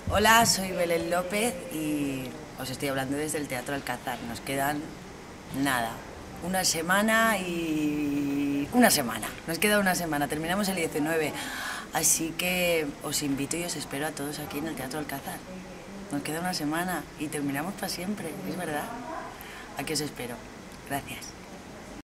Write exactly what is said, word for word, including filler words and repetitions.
Hola, soy Belén López y os estoy hablando desde el Teatro Alcázar. Nos quedan nada, una semana y... una semana, nos queda una semana, terminamos el diecinueve. Así que os invito y os espero a todos aquí en el Teatro Alcázar. Nos queda una semana y terminamos para siempre, es verdad. Aquí os espero. Gracias.